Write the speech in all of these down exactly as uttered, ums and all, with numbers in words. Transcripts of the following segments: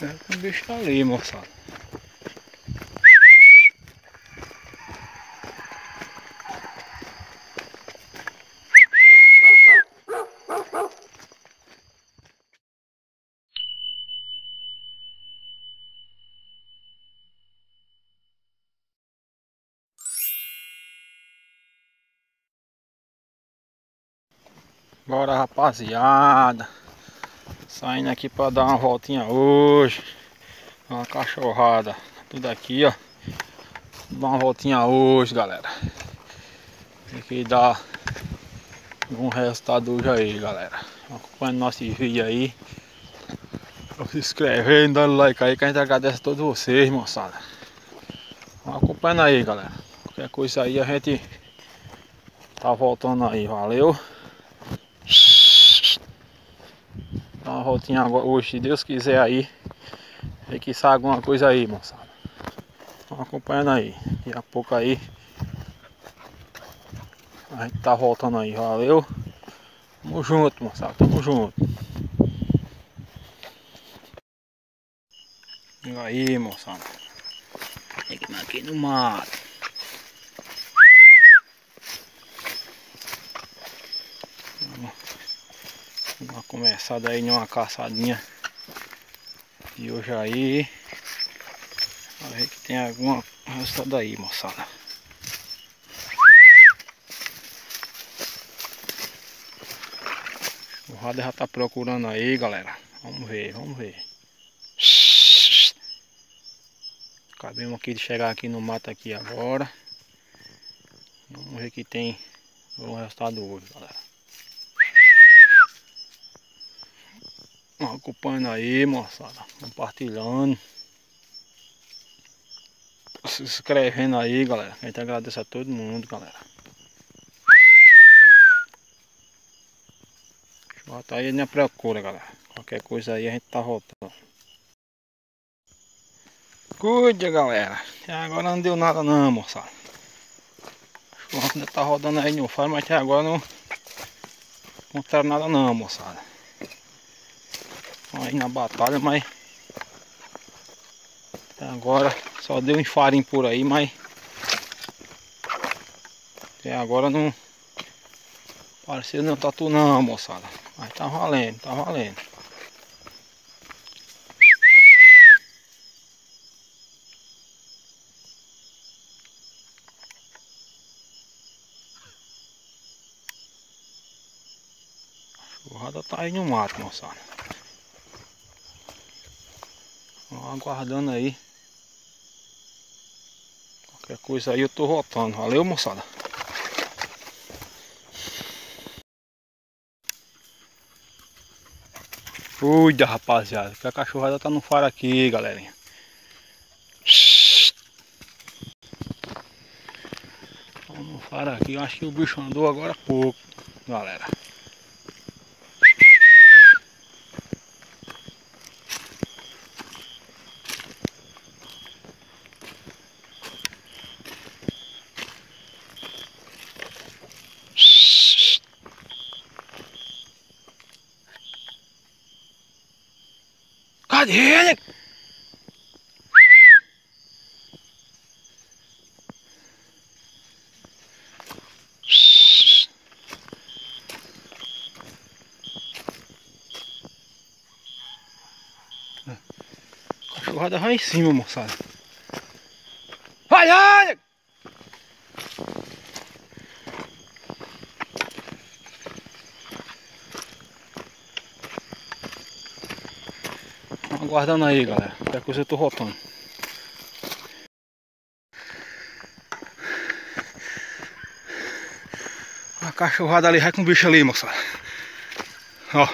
O bicho tá ali, moçada. Bora, rapaziada. Saindo aqui pra dar uma voltinha hoje. Uma cachorrada. Tudo aqui, ó. Dar uma voltinha hoje, galera. Tem que dar um resultado hoje aí, galera. Acompanhando nossos vídeos aí. Se inscrevendo, dando like aí, que a gente agradece a todos vocês, moçada. Acompanhando aí, galera. Qualquer coisa aí a gente tá voltando aí, valeu? Dá uma voltinha agora, hoje, se Deus quiser aí. Tem que sair alguma coisa aí, moçada. Estão acompanhando aí. Daqui a pouco aí a gente tá voltando aí, valeu? Tamo junto, moçada, tamo junto. E aí, moçada. Chegando aqui no mato. Uma começada aí numa caçadinha e hoje aí a ver que tem alguma resultado aí, moçada. O Rada já tá procurando aí, galera. Vamos ver, vamos ver. Acabamos aqui de chegar aqui no mato aqui agora. Vamos ver que tem um resultado hoje, galera. Acompanhando aí, moçada, compartilhando, se inscrevendo aí, galera. A gente agradece a todo mundo, galera. Bota aí na procura, galera. Qualquer coisa aí a gente tá voltando. Cuide, galera. Até agora não deu nada não, moçada. O churrasco ainda tá rodando aí no faro, mas até agora não encontraram nada não, moçada. Estão aí na batalha, mas até agora só deu um farinho por aí, mas até agora não pareceu não tatu não, moçada. Mas tá valendo, tá valendo. O Rada tá aí no mato, moçada. Vamos aguardando aí. Qualquer coisa aí eu tô voltando. Valeu, moçada. Cuida, rapaziada, que a cachorrada tá no faro aqui, galerinha. Tá no faro aqui. Eu acho que o bicho andou agora há pouco, galera. Cadê ele? A cachorrada vai em cima, moçada. Vai, vai! Aguardando aí, galera. Qualquer coisa eu tô voltando. A cachorrada ali vai com o bicho ali, moçada. Ó.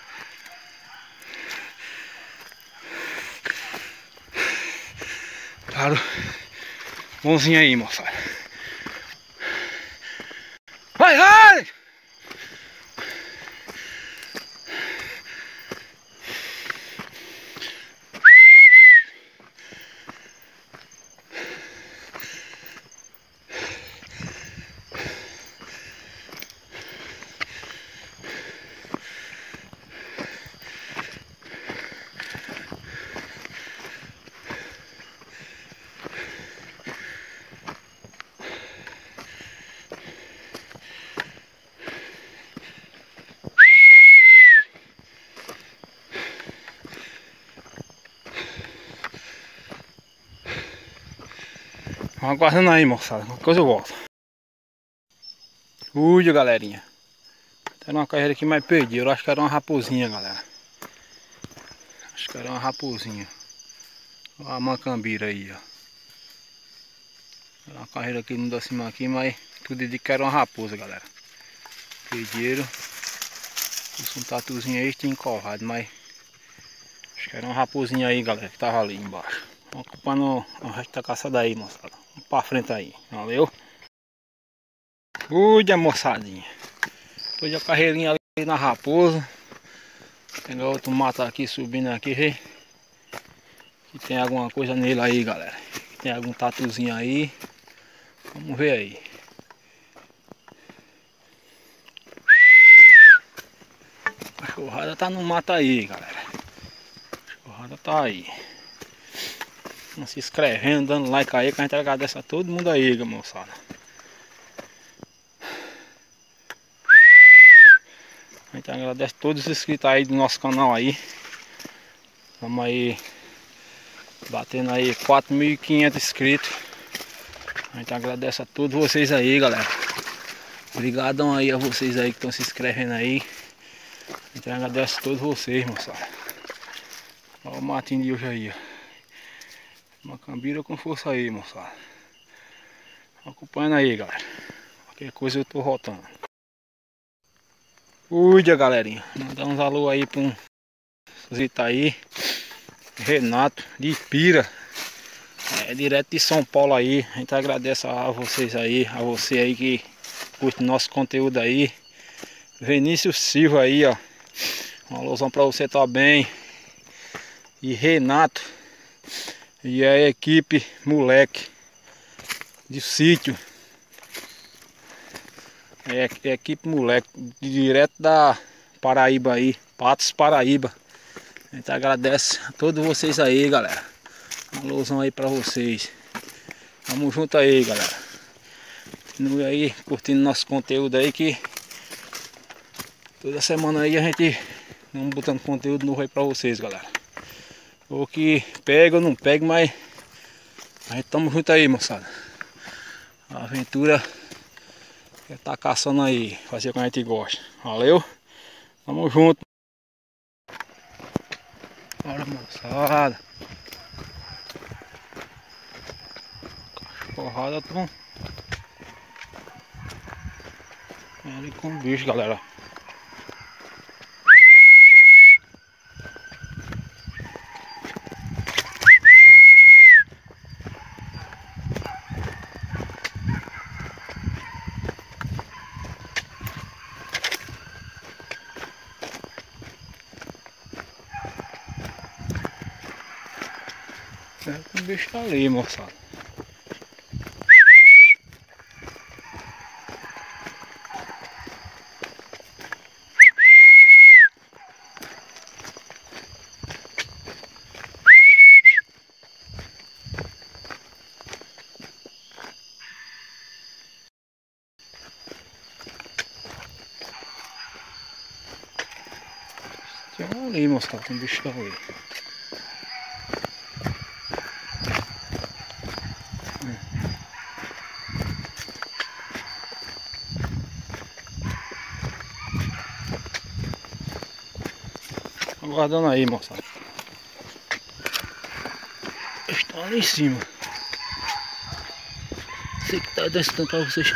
Claro. Bonzinho aí, moçada. Vai, vai! Vamos aguardando aí, moçada. Qualquer coisa eu volto. Ui, galerinha. Tem uma carreira aqui, mas perdi. Eu acho que era uma raposinha, galera. Acho que era uma raposinha. Olha a macambira aí, ó. Era uma carreira aqui no da cima aqui, mas tudo indica que era uma raposa, galera. Perderam. Pus um tatuzinho aí, tinha encorrado, mas acho que era uma raposinha aí, galera, que tava ali embaixo. Vamos ocupando o resto da caçada aí, moçada. Vamos pra frente aí. Valeu? Cuida, moçadinha. Depois a carreirinha ali na raposa. Tem outro mato aqui subindo aqui, vê? Que tem alguma coisa nele aí, galera. Tem algum tatuzinho aí. Vamos ver aí. A cachorrada tá no mato aí, galera. A cachorrada tá aí. Vamos se inscrevendo, dando like aí, que a gente agradece a todo mundo aí, moçada. A gente agradece a todos os inscritos aí do nosso canal aí. Vamos aí batendo aí quatro mil e quinhentos inscritos. A gente agradece a todos vocês aí, galera. Obrigadão aí a vocês aí que estão se inscrevendo aí. A gente agradece a todos vocês, moçada. Olha o matinho de hoje aí, ó. Macambira com força aí, moçada. Acompanhando aí, galera. Qualquer coisa eu tô rotando. Cuida, galerinha. Mandar uns alô aí pra um visita aí. Renato de Ipira. É direto de São Paulo aí. A gente agradece a vocês aí. A você aí que curte nosso conteúdo aí. Vinícius Silva aí, ó. Um alôzão pra você também. E Renato. E a equipe moleque de sítio. É, é equipe moleque direto da Paraíba aí, Patos, Paraíba. A gente agradece a todos vocês aí, galera. Um alôzão aí pra vocês. Tamo junto aí, galera. Continue aí curtindo nosso conteúdo aí, que toda semana aí a gente vamos botando conteúdo novo aí pra vocês, galera. Ou que pega ou não pega, mas a gente tamo junto aí, moçada. A aventura é tá caçando aí, fazer como a gente gosta. Valeu? Tamo junto. Bora, moçada. Cachorrada tão ali com o bicho, galera. É, o bicho tá ali, moçada. Tem um ali, moçada, tem um bicho ali. Aguardando aí, moçada. Estão ali em cima. Sei que tá descendo pra vocês.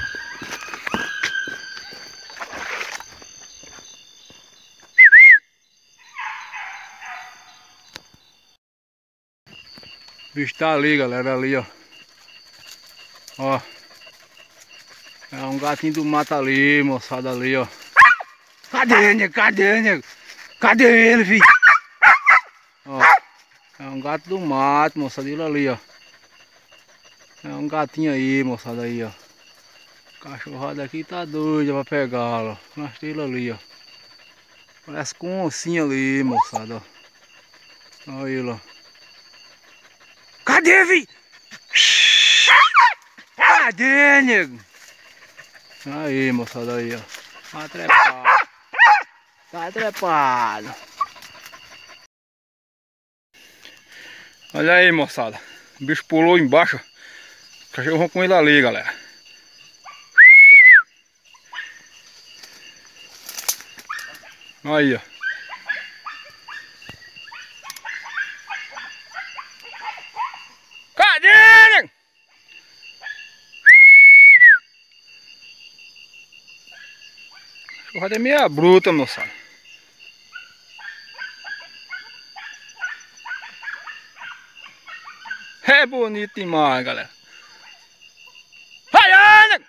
O bicho tá ali, galera, ali, ó. Ó. É um gatinho do mato ali, moçada, ali, ó. Cadê, nego? Cadê, nego? Cadê ele, filho? Ó. É um gato do mato, moçada, ele ali, ó. É um gatinho aí, moçada, aí, ó. Cachorrada aqui tá doida pra pegá-lo. Mas tem ele ali, ó. Parece com um ossinho ali, moçada, ó. Olha ele, ó. Cadê, vi? Cadê, nego? Aí, moçada, aí, ó. Tá trepado. Tá trepado. Olha aí, moçada. O bicho pulou embaixo. Os cachorros vão com ele ali, galera. Aí, ó. Cadê? Cachorrada é meia bruta, moçada. É bonito demais, galera. Vai, Ana!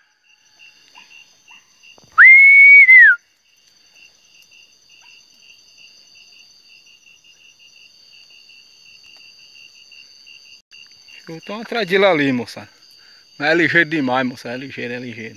Estão atrás dele ali, moçada. Mas é ligeiro demais, moçada. É ligeiro, é ligeiro.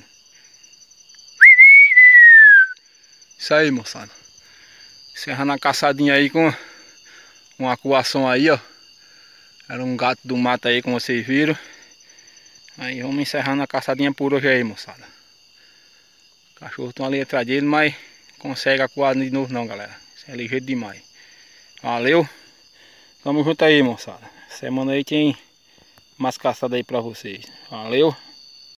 Isso aí, moçada. Encerrando a caçadinha aí com uma coação aí, ó. Era um gato do mato aí, como vocês viram. Aí vamos encerrando a caçadinha por hoje aí, moçada. Os cachorros estão ali atrás dele, mas consegue acuar de novo não, galera. Isso é ligeiro demais. Valeu. Tamo junto aí, moçada. Semana aí tem mais caçada aí pra vocês. Valeu.